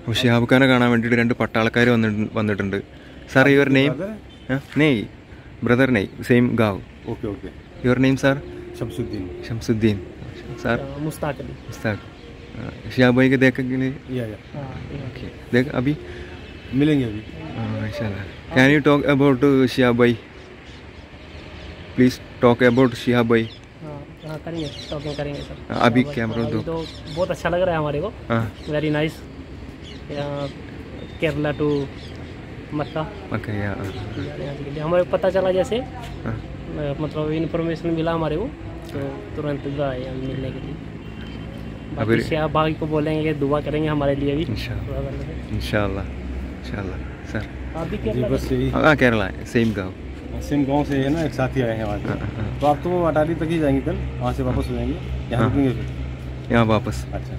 ഷിഹാബ് ഖാനെ കാണാൻ വേണ്ടിയിട്ട് 2 പട്ടാളക്കാർ വന്നിട്ടുണ്ട്. Sir your name? നെയ് ബ്രദർ നെയ് സെയിം ഗാവ്. Okay okay. Your name sir? Shamsuddin. Shamsuddin. Sir Mushtaq. Shihab भाई के देख के लिए या ओके देख अभी मिलेंगे अभी इंशाल्लाह. Can you talk about Shihab भाई? प्लीज टॉक अबाउट शिहाब भाई. हाँ करेंगे, टॉकिंग करेंगे सर. अभी कैमरा दो. तो बहुत अच्छा लग रहा है हमारे को. Very nice. Kerala to Mecca या हमें पता चला जैसे मतलब इन्फॉर्मेशन मिला हमारे को तो तुरंत आए हम मिलने के लिए. बाकी शिहाब भाई को बोलेंगे दुआ करेंगे हमारे लिए भी इंशाल्लाह. सर आप भी बस यही. हाँ केरला सेम गाँव. सेम गाँव से है ना, एक साथी आए हैं वहाँ से. तो आप तो वो अटारी तक ही जाएंगे कल, वहाँ से वापस हो जाएंगे, यहाँ रुकेंगे फिर यहाँ वापस. अच्छा.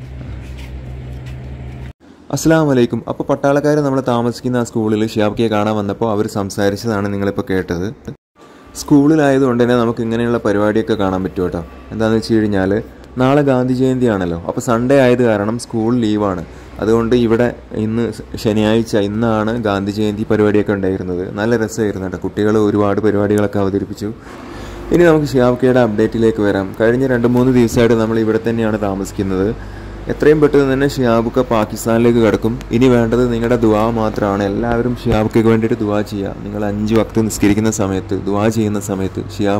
അസ്സലാമു അലൈക്കും. അപ്പോൾ പട്ടാളക്കാർ നമ്മൾ താമസിക്കുന്ന ആ സ്കൂളിൽ ഷിഹാബ്ക്കയെ കാണാൻ വന്നപ്പോൾ അവർ സംസാരിച്ചതാണ് നിങ്ങളിപ്പോൾ കേട്ടത്. സ്കൂളിലായതുകൊണ്ട് തന്നെ നമുക്ക് ഇങ്ങനെയുള്ള പരിപാടിയൊക്കെ കാണാൻ പറ്റും കേട്ടോ. എന്താണെന്ന് വെച്ച് കഴിഞ്ഞാൽ നാളെ ഗാന്ധി ജയന്തിയാണല്ലോ. അപ്പോൾ സൺഡേ ആയത് കാരണം സ്കൂൾ ലീവാണ്. അതുകൊണ്ട് ഇവിടെ ഇന്ന് ശനിയാഴ്ച ഇന്നാണ് ഗാന്ധി ജയന്തി പരിപാടിയൊക്കെ ഉണ്ടായിരുന്നത്. നല്ല രസമായിരുന്നു കേട്ടോ. കുട്ടികൾ ഒരുപാട് പരിപാടികളൊക്കെ അവതരിപ്പിച്ചു. ഇനി നമുക്ക് ഷിഹാബ്ക്കയുടെ അപ്ഡേറ്റിലേക്ക് വരാം. കഴിഞ്ഞ 2-3 ദിവസമായിട്ട് നമ്മൾ ഇവിടെ തന്നെയാണ് താമസിക്കുന്നത്. എത്രയും പെട്ടെന്ന് തന്നെ ഷിഹാബ്ക്ക പാകിസ്ഥാനിലേക്ക് കിടക്കും. ഇനി വേണ്ടത് നിങ്ങളുടെ ദുആ മാത്രമാണ്. എല്ലാവരും ഷിഹാബ്ക്കയ്ക്ക് വേണ്ടിയിട്ട് ദുആ ചെയ്യുക. നിങ്ങൾ 5 വക്ത് നിസ്കരിക്കുന്ന സമയത്ത് ദുആ ചെയ്യുന്ന സമയത്ത്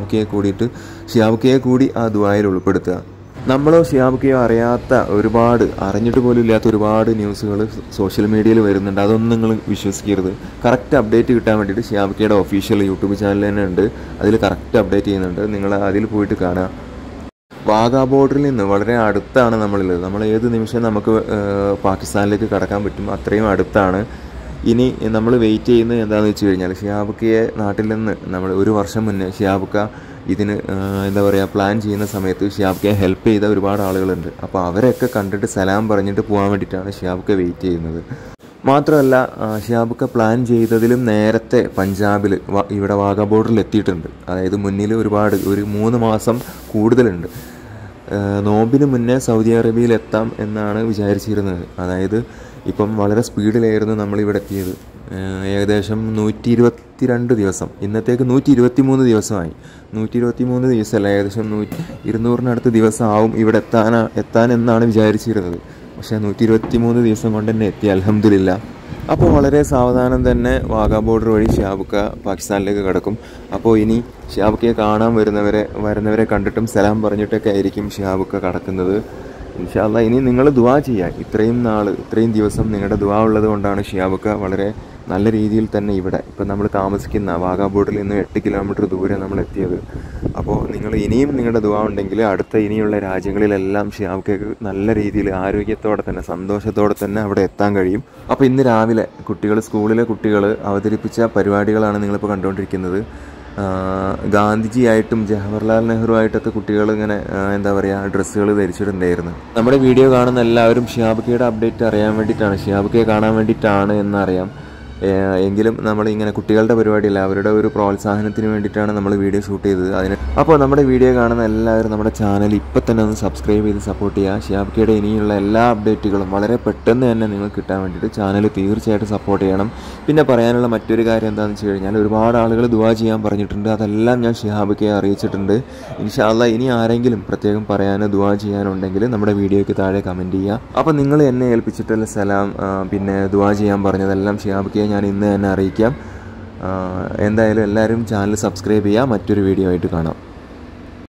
ഷിഹാബ്ക്കയെ കൂടി ആ ദുആയിൽ ഉൾപ്പെടുത്തുക. നമ്മളോ ഷിഹാബ്ക്കയോ അറിയാത്ത ഒരുപാട്, അറിഞ്ഞിട്ട് പോലും ഇല്ലാത്ത ഒരുപാട് ന്യൂസുകൾ സോഷ്യൽ മീഡിയയിൽ വരുന്നുണ്ട്. അതൊന്നും നിങ്ങൾ വിശ്വസിക്കരുത്. കറക്റ്റ് അപ്ഡേറ്റ് കിട്ടാൻ വേണ്ടിയിട്ട് ഷിഹാബ്ക്കയുടെ ഒഫീഷ്യൽ യൂട്യൂബ് ചാനൽ തന്നെ ഉണ്ട്. അതിൽ കറക്റ്റ് അപ്ഡേറ്റ് ചെയ്യുന്നുണ്ട്. നിങ്ങൾ അതിൽ പോയിട്ട് കാണുക. വാഗാ ബോർഡറിൽ നിന്ന് വളരെ അടുത്താണ് നമ്മളുള്ളത്. നമ്മൾ ഏത് നിമിഷം നമുക്ക് പാകിസ്ഥാനിലേക്ക് കടക്കാൻ പറ്റും, അത്രയും അടുത്താണ്. ഇനി നമ്മൾ വെയിറ്റ് ചെയ്യുന്നത് എന്താണെന്ന് വെച്ച് കഴിഞ്ഞാൽ ഷിഹാബ്ക്കയെ നാട്ടിൽ നിന്ന് നമ്മൾ 1 വർഷം മുന്നേ ഷിഹാബ്ക്ക ഇതിന് എന്താ പറയുക പ്ലാൻ ചെയ്യുന്ന സമയത്ത് ഷിഹാബ്ക്കയെ ഹെൽപ്പ് ചെയ്ത ഒരുപാട് ആളുകളുണ്ട്. അപ്പോൾ അവരെയൊക്കെ കണ്ടിട്ട് സലാം പറഞ്ഞിട്ട് പോകാൻ വേണ്ടിയിട്ടാണ് ഷിഹാബ്ക്ക വെയിറ്റ് ചെയ്യുന്നത്. മാത്രമല്ല ഷിഹാബ്ക്ക പ്ലാൻ ചെയ്തതിലും നേരത്തെ പഞ്ചാബിൽ ഇവിടെ വാഗാ ബോർഡറിൽ എത്തിയിട്ടുണ്ട്. അതായത് മുന്നിൽ ഒരുപാട് ഒരു 3 മാസം കൂടുതലുണ്ട്. നോമ്പിന് മുന്നേ സൗദി അറേബ്യയിൽ എത്താം എന്നാണ് വിചാരിച്ചിരുന്നത്. അതായത് ഇപ്പം വളരെ സ്പീഡിലായിരുന്നു നമ്മളിവിടെ എത്തിയത്. ഏകദേശം 122 ദിവസം, ഇന്നത്തേക്ക് 123 ദിവസമായി. 123 ദിവസമല്ല, ഏകദേശം 200-നടുത്ത് ദിവസമാവും ഇവിടെ എത്താൻ എന്നാണ് വിചാരിച്ചിരുന്നത്. പക്ഷേ 123 ദിവസം കൊണ്ട് തന്നെ എത്തി, അൽഹംദുലില്ലാ. അപ്പോൾ വളരെ സാവധാനം തന്നെ വാഗാ ബോർഡർ വഴി ഷിഹാബ്ക്ക പാകിസ്ഥാനിലേക്ക് കിടക്കും. അപ്പോൾ ഇനി ഷിഹാബ്ക്കയെ കാണാൻ വരുന്നവരെ കണ്ടിട്ടും സലാം പറഞ്ഞിട്ടൊക്കെ ആയിരിക്കും ഷിഹാബ്ക്ക കടക്കുന്നത്. ഇൻഷാ അല്ലാഹ് ഇനി നിങ്ങൾ ദുആ ചെയ്യുക. ഇത്രയും ദിവസം നിങ്ങളുടെ ദുആ ഉള്ളത് കൊണ്ടാണ് ഷിഹാബ്ക്ക വളരെ നല്ല രീതിയിൽ തന്നെ ഇവിടെ ഇപ്പം നമ്മൾ താമസിക്കുന്ന വാഗാ ബോർഡറിൽ നിന്ന് 8 കിലോമീറ്റർ ദൂരെ നമ്മൾ എത്തിയത്. അപ്പോൾ നിങ്ങൾ ഇനിയും നിങ്ങളുടെ ദുആ ഉണ്ടെങ്കിൽ അടുത്ത ഇനിയുള്ള രാജ്യങ്ങളിലെല്ലാം ഷിഹാബ്ക്കയ്ക്ക് നല്ല രീതിയിൽ ആരോഗ്യത്തോടെ തന്നെ സന്തോഷത്തോടെ തന്നെ അവിടെ എത്താൻ കഴിയും. അപ്പോൾ ഇന്ന് രാവിലെ സ്കൂളിലെ കുട്ടികൾ അവതരിപ്പിച്ച പരിപാടികളാണ് നിങ്ങളിപ്പോൾ കണ്ടുകൊണ്ടിരിക്കുന്നത്. ഗാന്ധിജിയായിട്ടും ജവഹർലാൽ നെഹ്റു ആയിട്ടൊക്കെ കുട്ടികൾ ഇങ്ങനെ എന്താ പറയുക ഡ്രസ്സുകൾ ധരിച്ചിട്ടുണ്ടായിരുന്നു. നമ്മുടെ വീഡിയോ കാണുന്ന എല്ലാവരും ഷിഹാബ്ക്കയുടെ അപ്ഡേറ്റ് അറിയാൻ വേണ്ടിയിട്ടാണ്, ഷിഹാബ്ക്കയെ കാണാൻ വേണ്ടിയിട്ടാണ് എന്നറിയാം. എങ്കിലും നമ്മളിങ്ങനെ കുട്ടികളുടെ പരിപാടിയല്ല, അവരുടെ ഒരു പ്രോത്സാഹനത്തിന് വേണ്ടിയിട്ടാണ് നമ്മൾ വീഡിയോ ഷൂട്ട് ചെയ്തത്. അപ്പോൾ നമ്മുടെ വീഡിയോ കാണുന്ന എല്ലാവരും നമ്മുടെ ചാനൽ ഇപ്പം തന്നെ ഒന്ന് സബ്സ്ക്രൈബ് ചെയ്ത് സപ്പോർട്ട് ചെയ്യുക. ഷിഹാബ്ക്കയുടെ ഇനിയുള്ള എല്ലാ അപ്ഡേറ്റുകളും വളരെ പെട്ടെന്ന് തന്നെ നിങ്ങൾക്ക് കിട്ടാൻ വേണ്ടിയിട്ട് ചാനൽ തീർച്ചയായിട്ടും സപ്പോർട്ട് ചെയ്യണം. പിന്നെ പറയാനുള്ള മറ്റൊരു കാര്യം എന്താണെന്ന് വെച്ച് കഴിഞ്ഞാൽ ഒരുപാട് ആളുകൾ ദുആ ചെയ്യാൻ പറഞ്ഞിട്ടുണ്ട്. അതെല്ലാം ഞാൻ ഷിഹാബ്ക്കയെ അറിയിച്ചിട്ടുണ്ട്. ഇൻഷാ അല്ലാഹ് ഇനി ആരെങ്കിലും പ്രത്യേകം പറയാനോ ദുആ ചെയ്യാനുണ്ടെങ്കിൽ നമ്മുടെ വീഡിയോയ്ക്ക് താഴെ കമൻറ്റ് ചെയ്യുക. അപ്പോൾ നിങ്ങൾ എന്നെ ഏൽപ്പിച്ചിട്ടുള്ള സലാം പിന്നെ ദുആ ചെയ്യാൻ പറഞ്ഞതെല്ലാം ഷിഹാബ്ക്കയെ ഞാൻ ഇന്ന് തന്നെ അറിയിക്കാം. എന്തായാലും എല്ലാവരും ചാനൽ സബ്സ്ക്രൈബ് ചെയ്യുക. മറ്റൊരു വീഡിയോ ആയിട്ട് കാണാം.